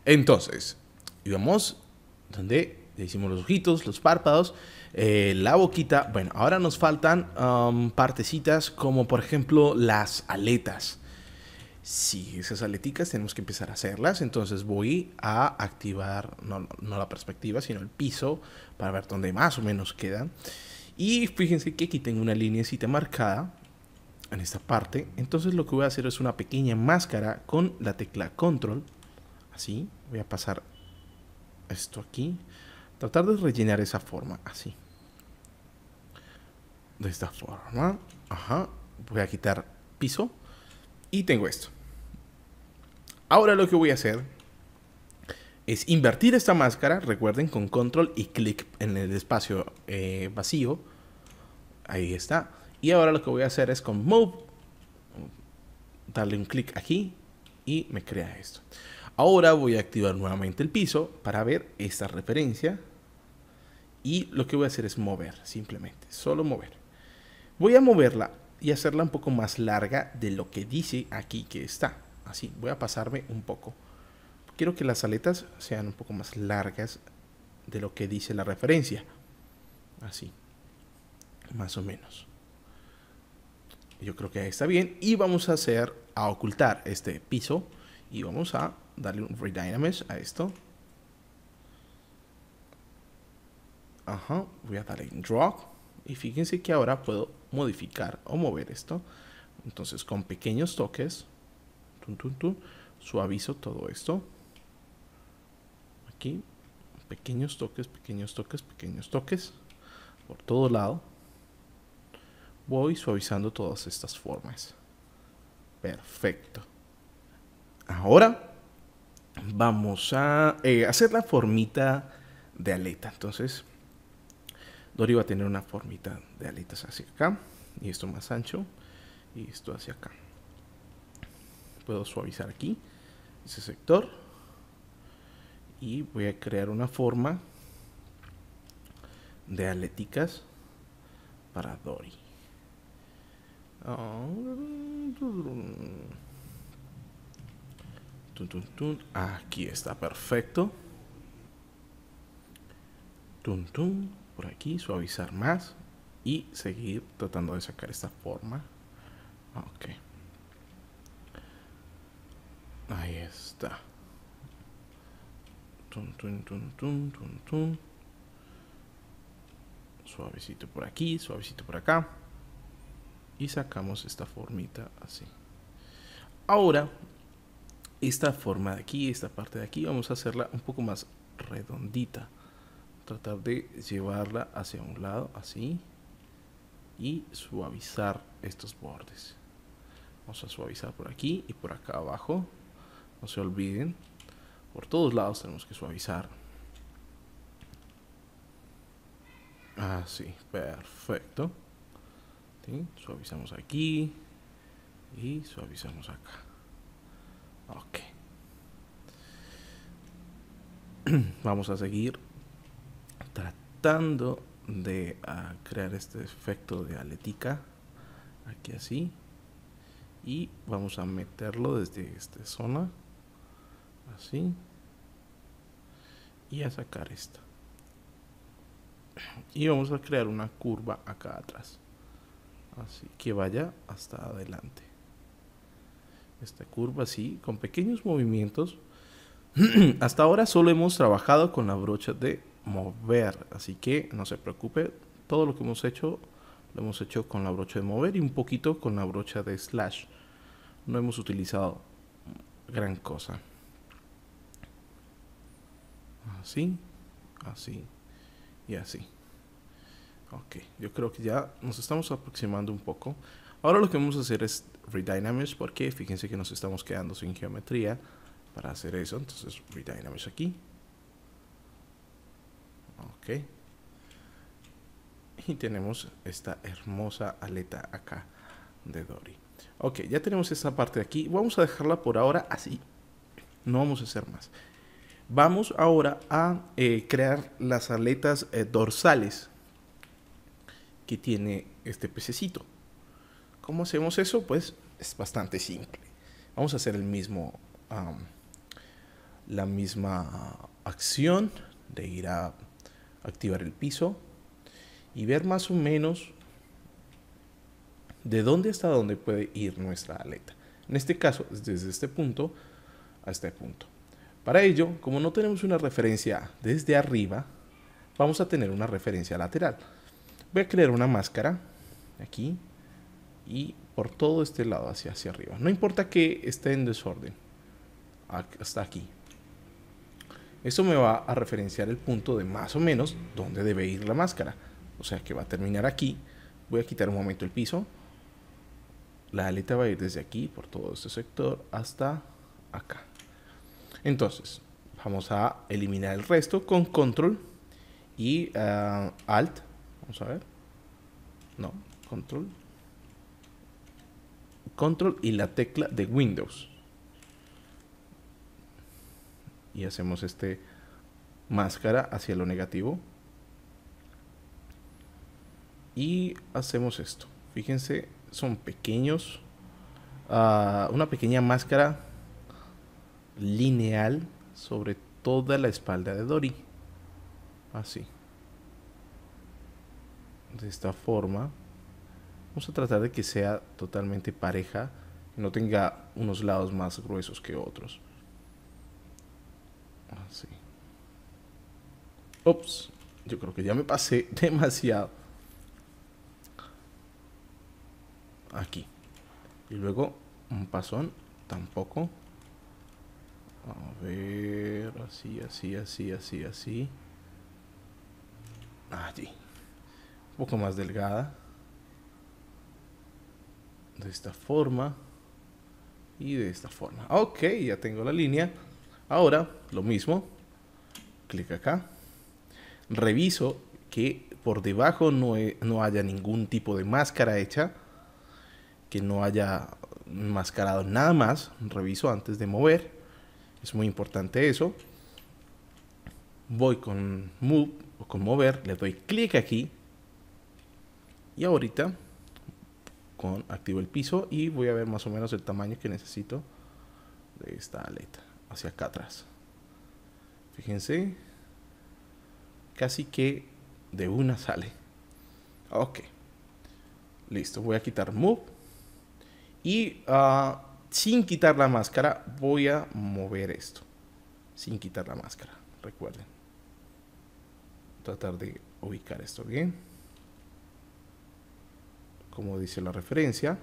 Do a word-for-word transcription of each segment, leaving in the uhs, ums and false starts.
Entonces, íbamos donde le hicimos los ojitos, los párpados, eh, la boquita. Bueno, ahora nos faltan um, partecitas como por ejemplo las aletas. Sí, esas aleticas tenemos que empezar a hacerlas. Entonces voy a activar, no, no, no la perspectiva, sino el piso para ver dónde más o menos quedan. Y fíjense que aquí tengo una lineecita marcada en esta parte. Entonces lo que voy a hacer es una pequeña máscara con la tecla control. Así, voy a pasar esto aquí. Tratar de rellenar esa forma, así. De esta forma. Ajá. Voy a quitar piso. Y tengo esto. Ahora lo que voy a hacer es invertir esta máscara. Recuerden, con control y clic en el espacio eh, vacío. Ahí está. Y ahora lo que voy a hacer es con Move, darle un clic aquí y me crea esto. Ahora voy a activar nuevamente el piso para ver esta referencia. Y lo que voy a hacer es mover, simplemente, solo mover. Voy a moverla y hacerla un poco más larga de lo que dice aquí que está. Así, voy a pasarme un poco. Quiero que las aletas sean un poco más largas de lo que dice la referencia. Así, más o menos. Yo creo que ahí está bien. Y vamos a hacer, a ocultar este piso. Y vamos a darle un Redynamize a esto. Ajá, voy a darle en Draw. Y fíjense que ahora puedo modificar o mover esto. Entonces con pequeños toques, tun, tun, tun, suavizo todo esto. Aquí, pequeños toques, pequeños toques, pequeños toques. Por todo lado. Voy suavizando todas estas formas. Perfecto. Ahora vamos a eh, hacer la formita de aleta. Entonces Dory va a tener una formita de aletas hacia acá. Y esto más ancho. Y esto hacia acá. Puedo suavizar aquí ese sector. Y voy a crear una forma de aleticas para Dory. Aquí está, perfecto. Tum, tum, por aquí, suavizar más y seguir tratando de sacar esta forma. Ok. Ahí está. Tum, tum, tum, tum, tum, tum. Suavecito por aquí, suavecito por acá. Y sacamos esta formita así. Ahora, esta forma de aquí, esta parte de aquí, vamos a hacerla un poco más redondita. Tratar de llevarla hacia un lado, así. Y suavizar estos bordes. Vamos a suavizar por aquí y por acá abajo. No se olviden. Por todos lados tenemos que suavizar. Así, perfecto. ¿Sí? Suavizamos aquí. Y suavizamos acá. Ok. Vamos a seguir tratando de uh, crear este efecto de aletica. Aquí así. Y vamos a meterlo desde esta zona. Así. Y a sacar esta. Y vamos a crear una curva acá atrás. Así que vaya hasta adelante. Esta curva así, con pequeños movimientos. Hasta ahora solo hemos trabajado con la brocha de mover. Así que no se preocupe. Todo lo que hemos hecho, lo hemos hecho con la brocha de mover y un poquito con la brocha de slash. No hemos utilizado gran cosa. Así, así y así. Ok, yo creo que ya nos estamos aproximando un poco. Ahora lo que vamos a hacer es Redynamize, porque fíjense que nos estamos quedando sin geometría para hacer eso. Entonces Redynamize aquí. Ok. Y tenemos esta hermosa aleta acá de Dory. Ok, ya tenemos esta parte de aquí. Vamos a dejarla por ahora así. No vamos a hacer más. Vamos ahora a eh, crear las aletas eh, dorsales que tiene este pececito. ¿Cómo hacemos eso? Pues es bastante simple. Vamos a hacer el mismo, um, la misma acción de ir a activar el piso y ver más o menos de dónde hasta dónde puede ir nuestra aleta. En este caso, desde este punto a este punto. Para ello, como no tenemos una referencia desde arriba, vamos a tener una referencia lateral. Voy a crear una máscara aquí y por todo este lado hacia, hacia arriba. No importa que esté en desorden, hasta aquí. Esto me va a referenciar el punto de más o menos dónde debe ir la máscara. O sea que va a terminar aquí. Voy a quitar un momento el piso. La aleta va a ir desde aquí, por todo este sector, hasta acá. Entonces, vamos a eliminar el resto con control y uh, alt. Vamos a ver. No, control. Control y la tecla de Windows. Y hacemos este máscara hacia lo negativo. Y hacemos esto. Fíjense, son pequeños. Uh, una pequeña máscara lineal sobre toda la espalda de Dory. Así. De esta forma. Vamos a tratar de que sea totalmente pareja. Que no tenga unos lados más gruesos que otros. Así. Ups. Yo creo que ya me pasé demasiado. Aquí. Y luego un pasón. Tampoco. A ver. Así, así, así, así, así. Allí. Un poco más delgada. De esta forma. Y de esta forma. Ok, ya tengo la línea. Ahora, lo mismo. Clic acá. Reviso que por debajo no, he, no haya ningún tipo de máscara hecha. Que no haya enmascarado nada más. Reviso antes de mover. Es muy importante eso. Voy con Move o con Mover. Le doy clic aquí. Y ahorita con activo el piso y voy a ver más o menos el tamaño que necesito de esta aleta hacia acá atrás. Fíjense, casi que de una sale. Ok, listo. Voy a quitar Move y uh, sin quitar la máscara voy a mover esto. Sin quitar la máscara, recuerden. Tratar de ubicar esto bien. Como dice la referencia.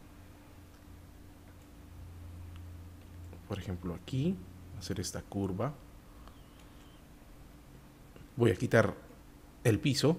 Por ejemplo aquí, hacer esta curva. Voy a quitar el piso.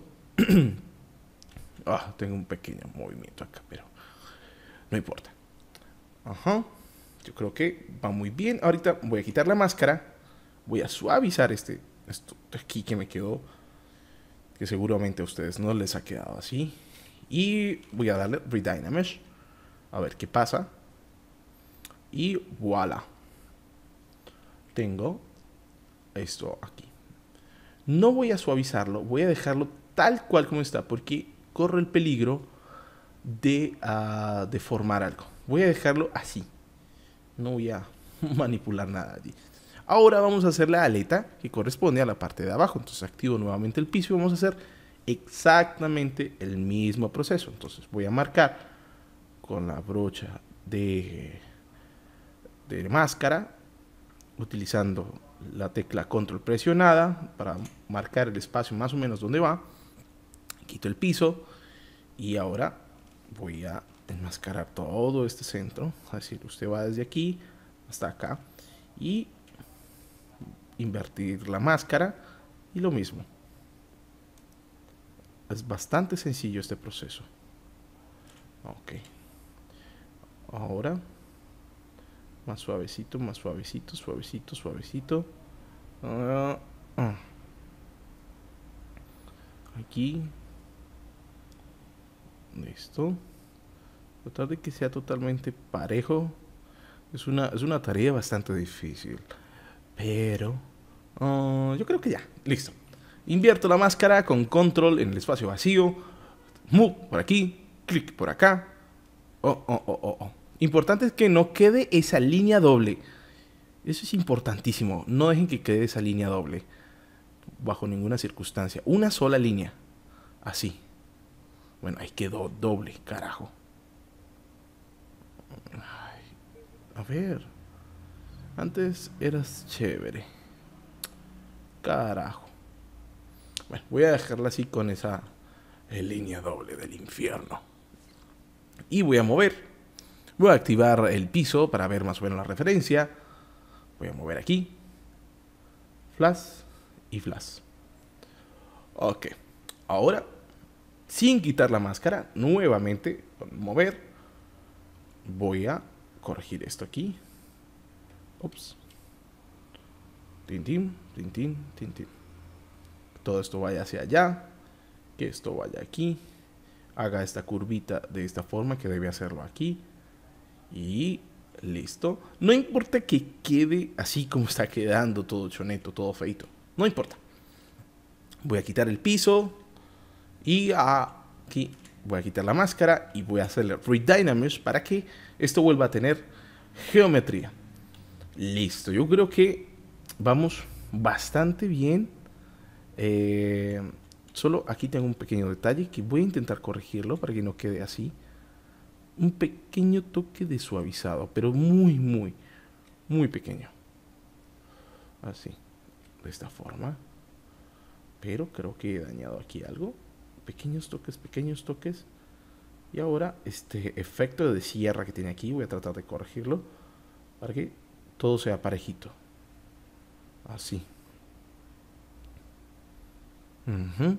Ah, tengo un pequeño movimiento acá, pero no importa. Ajá. Yo creo que va muy bien. Ahorita voy a quitar la máscara. Voy a suavizar este, esto de aquí que me quedó. Que seguramente a ustedes no les ha quedado así. Y voy a darle Redynamesh. A ver qué pasa. Y voilà. Tengo esto aquí. No voy a suavizarlo. Voy a dejarlo tal cual como está. Porque corro el peligro de uh, deformar algo. Voy a dejarlo así. No voy a manipular nada allí. Ahora vamos a hacer la aleta que corresponde a la parte de abajo. Entonces activo nuevamente el piso y vamos a hacer exactamente el mismo proceso. Entonces voy a marcar con la brocha de, de máscara, utilizando la tecla control presionada para marcar el espacio más o menos donde va. Quito el piso y ahora voy a enmascarar todo este centro. Es decir, usted va desde aquí hasta acá y invertir la máscara y lo mismo. Es bastante sencillo este proceso. Ok. Ahora, más suavecito, más suavecito, suavecito, suavecito. Uh, uh. Aquí. Listo. Tratar de que sea totalmente parejo. Es una, es una tarea bastante difícil. Pero uh, yo creo que ya. Listo. Invierto la máscara con control en el espacio vacío. Move por aquí. Clic por acá. Oh, oh, oh, oh, oh. Importante es que no quede esa línea doble. Eso es importantísimo. No dejen que quede esa línea doble. Bajo ninguna circunstancia. Una sola línea. Así. Bueno, ahí quedó doble, carajo. Ay, a ver. Antes eras chévere. Carajo. Bueno, voy a dejarla así con esa eh, línea doble del infierno. Y voy a mover. Voy a activar el piso para ver más o menos la referencia. Voy a mover aquí. Flash y flash. Ok. Ahora, sin quitar la máscara, nuevamente, con mover, voy a corregir esto aquí. Ups. Tintín, tintín, tintín. Todo esto vaya hacia allá. Que esto vaya aquí. Haga esta curvita de esta forma, que debe hacerlo aquí. Y listo. No importa que quede así como está quedando, todo choneto, todo feito. No importa. Voy a quitar el piso. Y aquí voy a quitar la máscara. Y voy a hacerle Redynamize para que esto vuelva a tener geometría. Listo. Yo creo que vamos bastante bien. Eh, solo aquí tengo un pequeño detalle que voy a intentar corregirlo para que no quede así. Un pequeño toque de suavizado, pero muy, muy, muy pequeño. Así, de esta forma. Pero creo que he dañado aquí algo. Pequeños toques, pequeños toques. Y ahora este efecto de sierra que tiene aquí, voy a tratar de corregirlo para que todo sea parejito. Así. Uh-huh.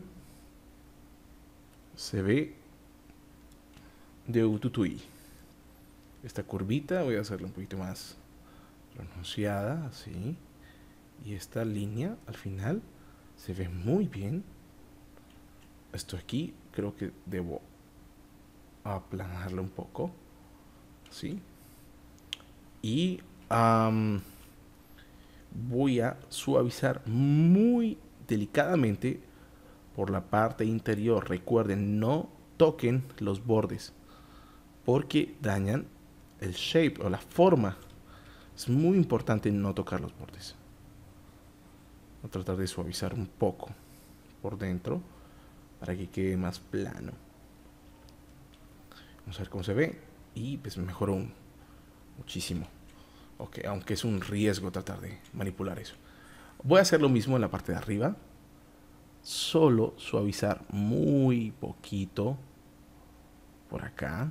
Se ve de Ututui. Esta curvita voy a hacerla un poquito más pronunciada, así. Y esta línea al final se ve muy bien. Esto aquí creo que debo aplanarlo un poco, así. Y um, voy a suavizar muy delicadamente por la parte interior. Recuerden, no toquen los bordes porque dañan el shape o la forma. Es muy importante no tocar los bordes. Voy a tratar de suavizar un poco por dentro para que quede más plano. Vamos a ver cómo se ve. Y pues mejoró un, muchísimo. Ok, aunque es un riesgo tratar de manipular eso. Voy a hacer lo mismo en la parte de arriba. Solo suavizar muy poquito por acá,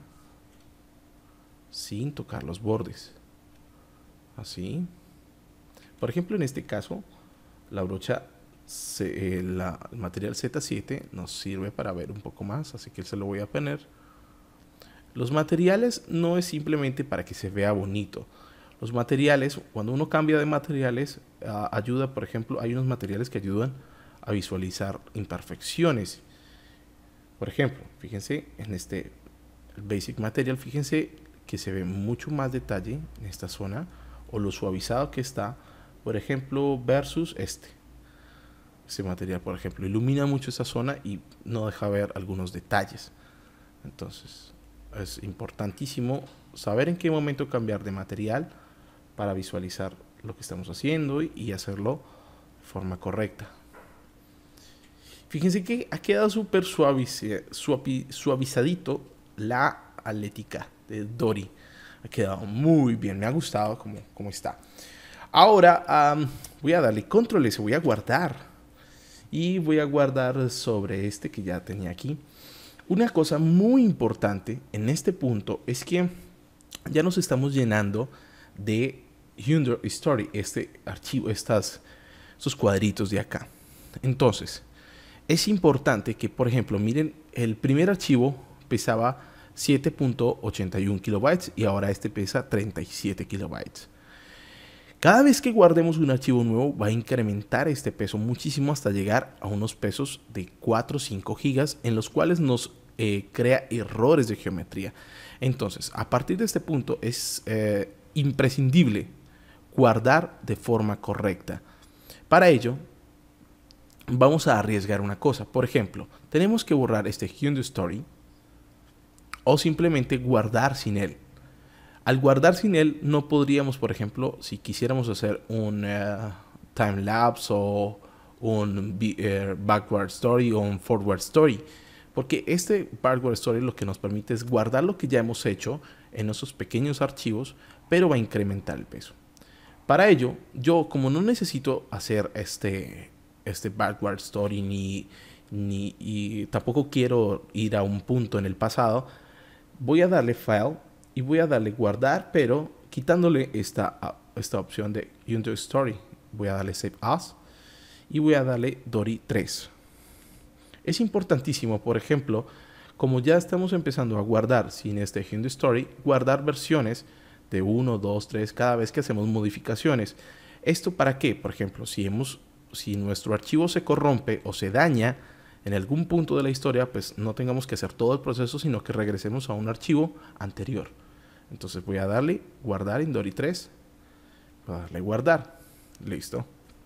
sin tocar los bordes. Así. Por ejemplo, en este caso, la brocha, se, eh, la, el material Z siete nos sirve para ver un poco más, así que se lo voy a poner. Los materiales no es simplemente para que se vea bonito. Los materiales, cuando uno cambia de materiales, uh, ayuda, por ejemplo, hay unos materiales que ayudan a visualizar imperfecciones. Por ejemplo, fíjense en este el Basic Material, fíjense que se ve mucho más detalle en esta zona, o lo suavizado que está, por ejemplo, versus este. Este material, por ejemplo, ilumina mucho esa zona y no deja ver algunos detalles. Entonces, es importantísimo saber en qué momento cambiar de material para visualizar lo que estamos haciendo y hacerlo de forma correcta. Fíjense que ha quedado súper suavizadito la atlética de Dory. Ha quedado muy bien, me ha gustado como, como está. Ahora um, voy a darle control S, voy a guardar. Y voy a guardar sobre este que ya tenía aquí. Una cosa muy importante en este punto es que ya nos estamos llenando de Hyundai Story, este archivo, estas, estos cuadritos de acá. Entonces, es importante que, por ejemplo, miren, el primer archivo pesaba siete punto ochenta y uno kilobytes y ahora este pesa treinta y siete kilobytes. Cada vez que guardemos un archivo nuevo va a incrementar este peso muchísimo hasta llegar a unos pesos de cuatro o cinco gigas en los cuales nos eh, crea errores de geometría. Entonces, a partir de este punto es eh, imprescindible guardar de forma correcta. Para ello, vamos a arriesgar una cosa. Por ejemplo, tenemos que borrar este Hyundai Story o simplemente guardar sin él. Al guardar sin él, no podríamos, por ejemplo, si quisiéramos hacer un uh, time lapse o un uh, backward story o un forward story, porque este backward story lo que nos permite es guardar lo que ya hemos hecho en esos pequeños archivos, pero va a incrementar el peso. Para ello, yo como no necesito hacer este, este backward story ni, ni y tampoco quiero ir a un punto en el pasado, voy a darle File y voy a darle Guardar, pero quitándole esta, esta opción de Undo Story. Voy a darle Save As y voy a darle Dory tres. Es importantísimo, por ejemplo, como ya estamos empezando a guardar sin este Undo Story, guardar versiones de uno, dos, tres cada vez que hacemos modificaciones. ¿Esto para qué? Por ejemplo, si, hemos, si nuestro archivo se corrompe o se daña en algún punto de la historia, pues no tengamos que hacer todo el proceso, sino que regresemos a un archivo anterior. Entonces voy a darle guardar en Dory tres. Voy a darle guardar. Listo.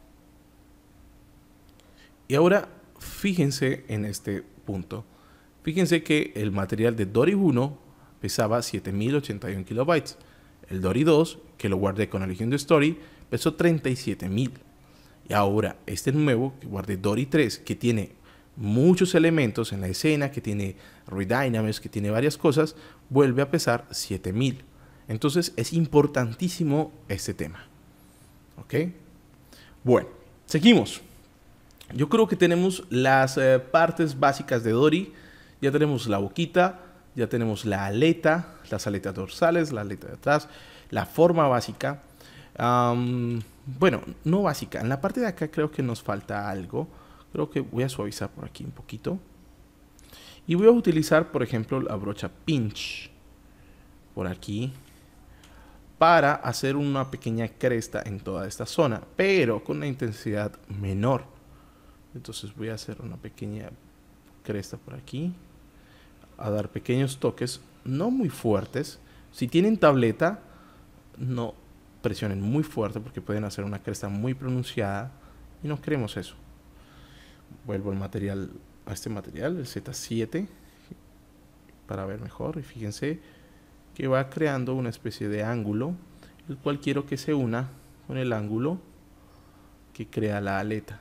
Y ahora fíjense en este punto. Fíjense que el material de Dory uno pesaba siete mil ochenta y uno kilobytes. El Dory dos, que lo guardé con el Undo Story, pesó treinta y siete mil. Y ahora este nuevo, que guardé Dory tres, que tiene muchos elementos en la escena, que tiene redynamics, que tiene varias cosas, vuelve a pesar siete mil. Entonces es importantísimo este tema. ¿Ok? Bueno, seguimos. Yo creo que tenemos las eh, partes básicas de Dory. Ya tenemos la boquita, ya tenemos la aleta, las aletas dorsales, la aleta de atrás, la forma básica. Um, bueno, no básica. En la parte de acá creo que nos falta algo. Creo que voy a suavizar por aquí un poquito. Y voy a utilizar, por ejemplo, la brocha pinch. Por aquí. Para hacer una pequeña cresta en toda esta zona. Pero con una intensidad menor. Entonces voy a hacer una pequeña cresta por aquí. A dar pequeños toques. No muy fuertes. Si tienen tableta, no presionen muy fuerte porque pueden hacer una cresta muy pronunciada. Y no queremos eso. Vuelvo al material, a este material, el Z siete, para ver mejor. Y fíjense que va creando una especie de ángulo, el cual quiero que se una con el ángulo que crea la aleta.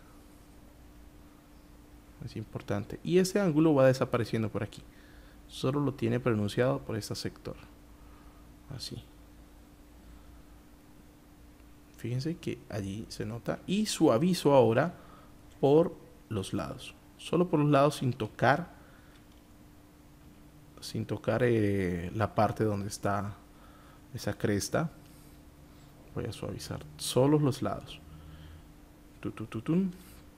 Es importante. Y ese ángulo va desapareciendo por aquí. Solo lo tiene pronunciado por este sector. Así. Fíjense que allí se nota. Y suavizo ahora por los lados. Solo por los lados sin tocar. Sin tocar eh, la parte donde está esa cresta. Voy a suavizar solo los lados. Tutututun.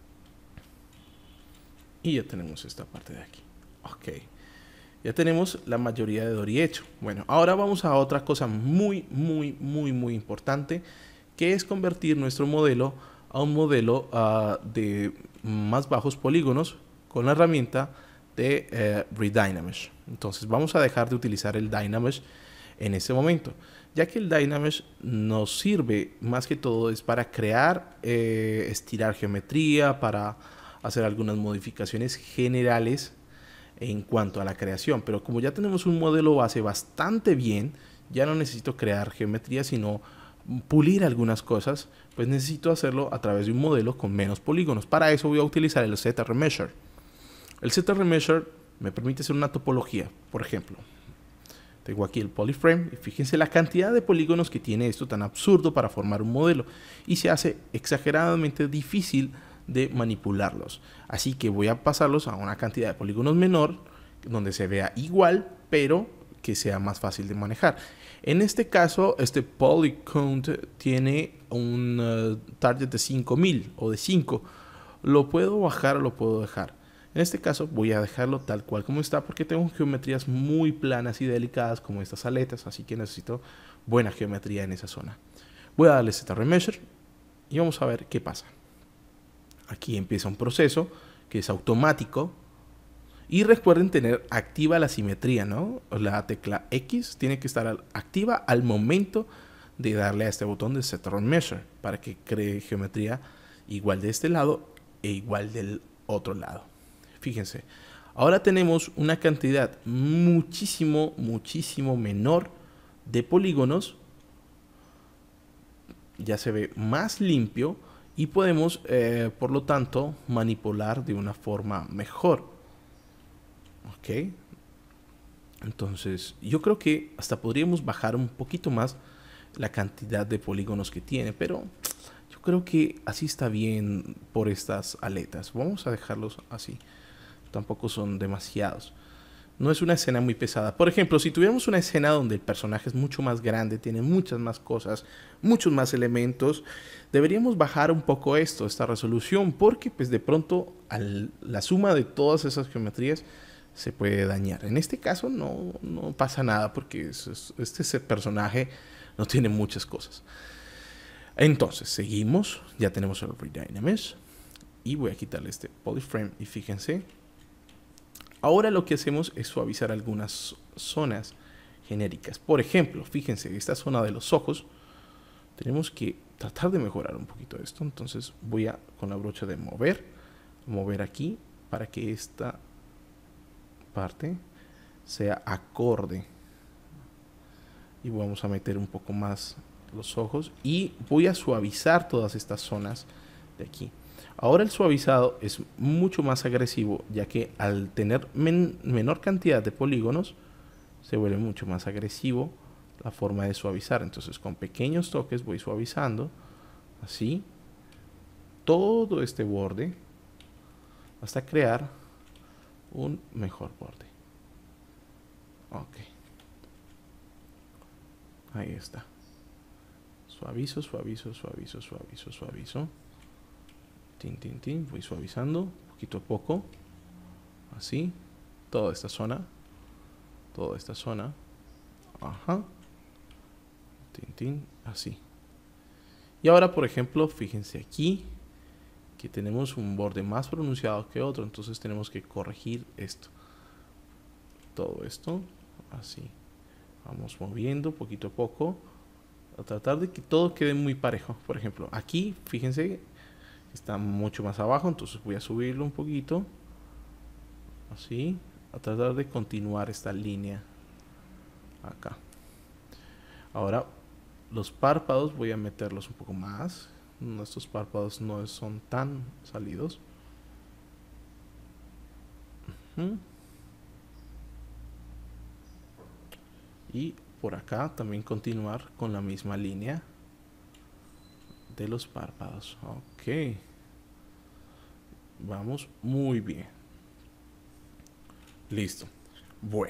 Y ya tenemos esta parte de aquí. Ok. Ya tenemos la mayoría de Dory hecho. Bueno, ahora vamos a otra cosa muy, muy, muy, muy importante, que es convertir nuestro modelo a un modelo uh, de más bajos polígonos con la herramienta de eh, Redynamesh. Entonces vamos a dejar de utilizar el Dynamesh en este momento, ya que el Dynamesh nos sirve más que todo es para crear, eh, estirar geometría, para hacer algunas modificaciones generales en cuanto a la creación. Pero como ya tenemos un modelo base bastante bien, ya no necesito crear geometría, sino pulir algunas cosas, pues necesito hacerlo a través de un modelo con menos polígonos. Para eso voy a utilizar el Z Remesher. El Z Remesher me permite hacer una topología. Por ejemplo, tengo aquí el polyframe y fíjense la cantidad de polígonos que tiene esto tan absurdo para formar un modelo, y se hace exageradamente difícil de manipularlos. Así que voy a pasarlos a una cantidad de polígonos menor, donde se vea igual, pero que sea más fácil de manejar. En este caso, este polycount tiene un uh, target de cinco mil o de cinco. Lo puedo bajar o lo puedo dejar. En este caso voy a dejarlo tal cual como está, porque tengo geometrías muy planas y delicadas como estas aletas, así que necesito buena geometría en esa zona. Voy a darle Z Remesher y vamos a ver qué pasa. Aquí empieza un proceso que es automático. Y recuerden tener activa la simetría, ¿no? La tecla X tiene que estar activa al momento de darle a este botón de Set Remesher para que cree geometría igual de este lado e igual del otro lado. Fíjense, ahora tenemos una cantidad muchísimo, muchísimo menor de polígonos ya se ve más limpio y podemos, eh, por lo tanto, manipular de una forma mejor. Ok. Entonces, yo creo que hasta podríamos bajar un poquito más la cantidad de polígonos que tiene, pero yo creo que así está bien por estas aletas. Vamos a dejarlos así. Tampoco son demasiados. No es una escena muy pesada. Por ejemplo, si tuviéramos una escena donde el personaje es mucho más grande, tiene muchas más cosas, muchos más elementos, deberíamos bajar un poco esto, esta resolución, porque pues de pronto al, la suma de todas esas geometrías se puede dañar. En este caso no, no pasa nada porque es, es, este personaje no tiene muchas cosas. Entonces, seguimos. Ya tenemos el Redynamics. Y voy a quitarle este Polyframe. Y fíjense. Ahora lo que hacemos es suavizar algunas zonas genéricas. Por ejemplo, fíjense, esta zona de los ojos. Tenemos que tratar de mejorar un poquito esto. Entonces voy a, con la brocha de mover, mover aquí para que esta parte sea acorde. Y vamos a meter un poco más los ojos. Y voy a suavizar todas estas zonas de aquí. Ahora el suavizado es mucho más agresivo, ya que al tener men menor cantidad de polígonos, se vuelve mucho más agresivo la forma de suavizar. Entonces con pequeños toques voy suavizando, así, todo este borde, hasta crear un mejor borde. Ok. Ahí está. Suavizo, suavizo, suavizo, suavizo, suavizo. Tin, tin, tin. Voy suavizando poquito a poco. Así. Toda esta zona. Toda esta zona. Ajá. Tin, tin. Así. Y ahora, por ejemplo, fíjense aquí que tenemos un borde más pronunciado que otro. Entonces tenemos que corregir esto. Todo esto. Así. Vamos moviendo poquito a poco. A tratar de que todo quede muy parejo. Por ejemplo, aquí, fíjense, está mucho más abajo. Entonces voy a subirlo un poquito. Así. A tratar de continuar esta línea. Acá. Ahora, los párpados voy a meterlos un poco más. Nuestros párpados no son tan salidos. Uh-huh. Y por acá también continuar con la misma línea de los párpados. Ok. Vamos muy bien. Listo. Bueno.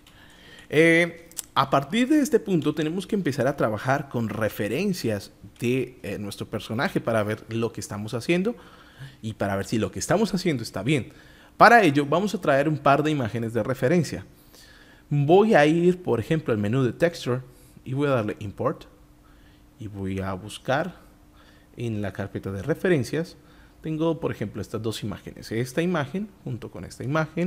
Eh, a partir de este punto tenemos que empezar a trabajar con referencias de eh, nuestro personaje para ver lo que estamos haciendo y para ver si lo que estamos haciendo está bien. Para ello vamos a traer un par de imágenes de referencia. Voy a ir, por ejemplo, al menú de Texture y voy a darle Import. Y voy a buscar en la carpeta de referencias. Tengo, por ejemplo, estas dos imágenes. Esta imagen junto con esta imagen.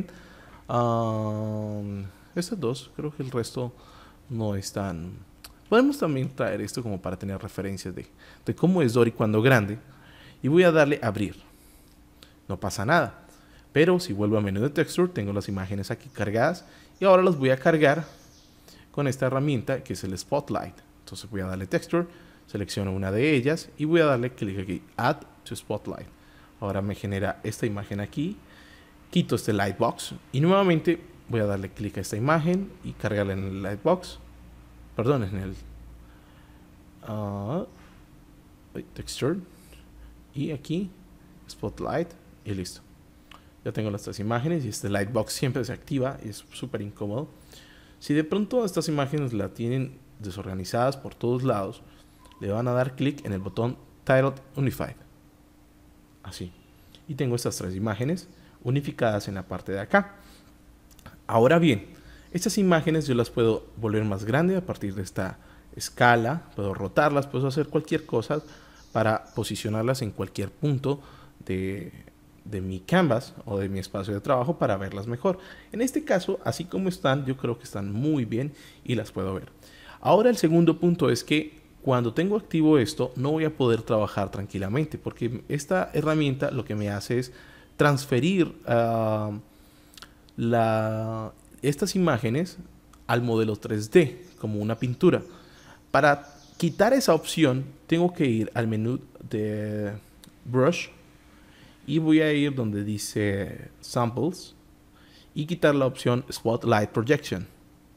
Um, estas dos, creo que el resto no están. Podemos también traer esto como para tener referencias de, de cómo es Dory cuando grande. Y voy a darle Abrir. No pasa nada. Pero si vuelvo al menú de Texture, tengo las imágenes aquí cargadas. Y ahora las voy a cargar con esta herramienta que es el Spotlight. Entonces voy a darle Texture, selecciono una de ellas y voy a darle clic aquí, Add to Spotlight. Ahora me genera esta imagen aquí. Quito este Lightbox y nuevamente voy a darle clic a esta imagen y cargarla en el Lightbox. Perdón, en el uh, Texture. Y aquí, Spotlight y listo. Ya tengo las tres imágenes y este Lightbox siempre se activa y es súper incómodo. Si de pronto estas imágenes la tienen desorganizadas por todos lados, le van a dar clic en el botón Titled Unified. Así. Y tengo estas tres imágenes unificadas en la parte de acá. Ahora bien, estas imágenes yo las puedo volver más grandes a partir de esta escala. Puedo rotarlas, puedo hacer cualquier cosa para posicionarlas en cualquier punto de... de mi canvas o de mi espacio de trabajo para verlas mejor. En este caso, así como están, yo creo que están muy bien y las puedo ver. Ahora el segundo punto es que cuando tengo activo esto, no voy a poder trabajar tranquilamente porque esta herramienta lo que me hace es transferir uh, la, estas imágenes al modelo tres D, como una pintura. Para quitar esa opción, tengo que ir al menú de Brush y voy a ir donde dice Samples y quitar la opción Spotlight Projection.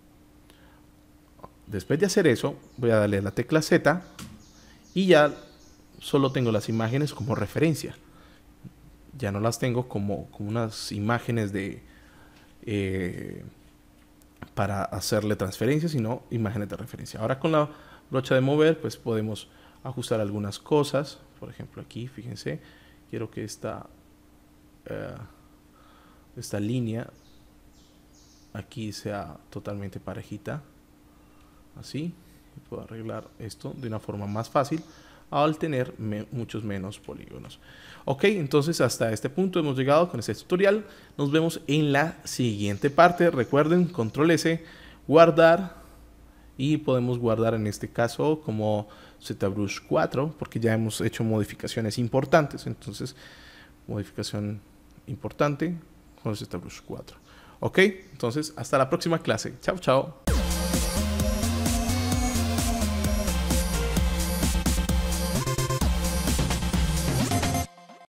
Después de hacer eso, voy a darle a la tecla Z y ya solo tengo las imágenes como referencia. Ya no las tengo como, como unas imágenes de eh, para hacerle transferencias, sino imágenes de referencia. Ahora con la brocha de mover, pues podemos ajustar algunas cosas. Por ejemplo, aquí, fíjense, quiero que esta, uh, esta línea aquí sea totalmente parejita. Así, puedo arreglar esto de una forma más fácil al tener me muchos menos polígonos. Ok, entonces hasta este punto hemos llegado con este tutorial. Nos vemos en la siguiente parte. Recuerden, control S, guardar, y podemos guardar en este caso como ZBrush cuatro, porque ya hemos hecho modificaciones importantes. Entonces, modificación importante con ZBrush cuatro. Ok, entonces hasta la próxima clase. Chao, chao.